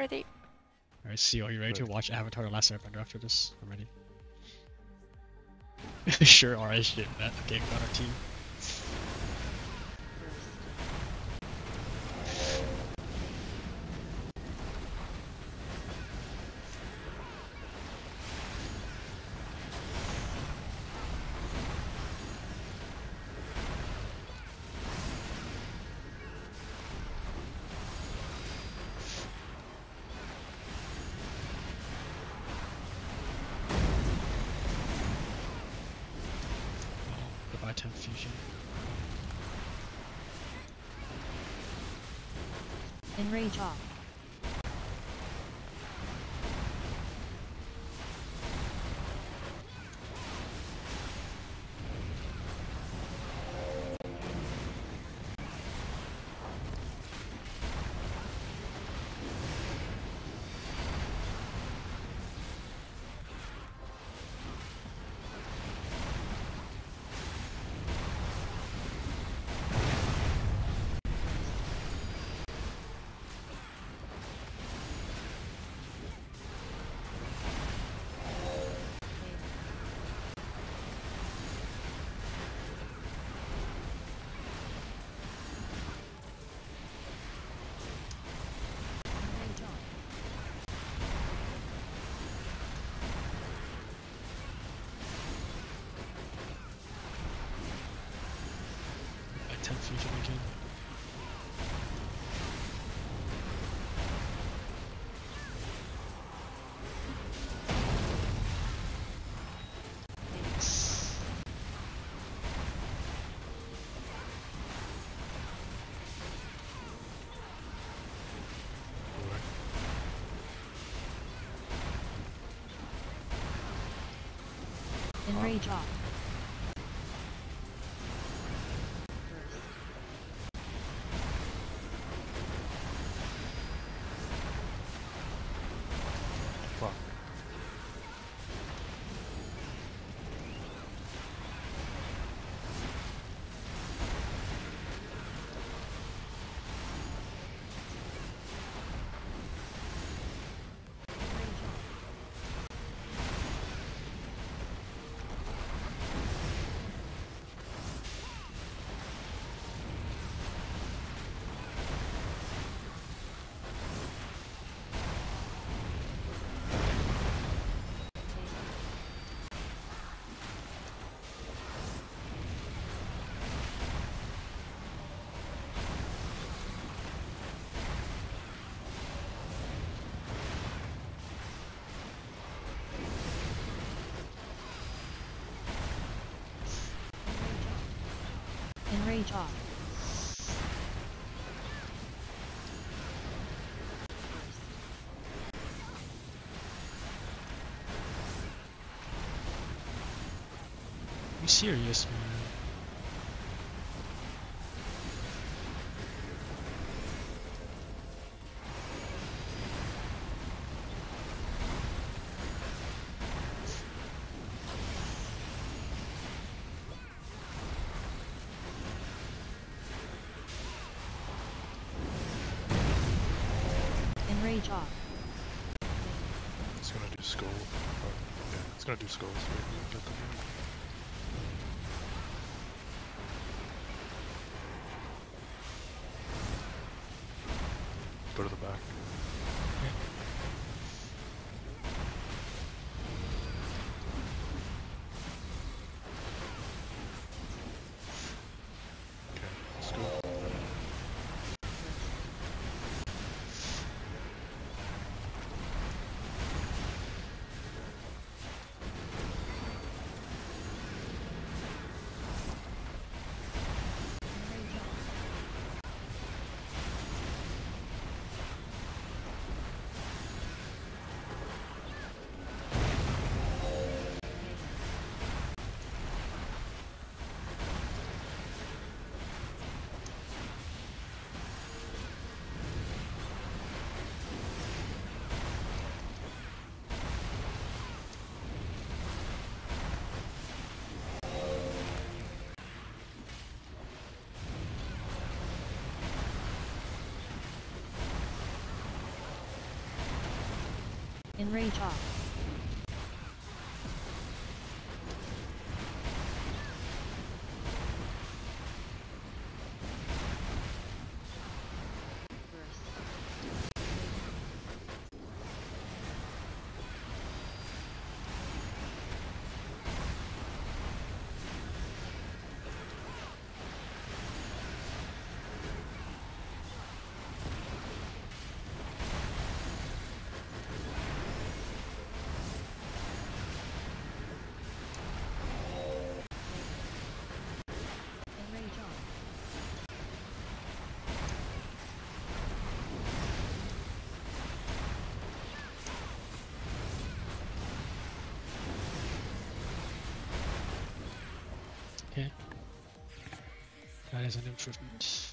Ready. Alright, see, are you ready to watch Avatar: The Last Airbender after this? I'm ready. Sure, alright, shit, that game got our team. By 10 fusion. Enrage off. By 10 fusion again. Enrage off. Fuck. Enrage off. You serious, man? Enrage off. It's gonna do skull. Yeah, it's gonna do skulls. Maybe at the end. Go to the back. Okay, let's go. Enrage off. Enrage off. Okay. That is an improvement.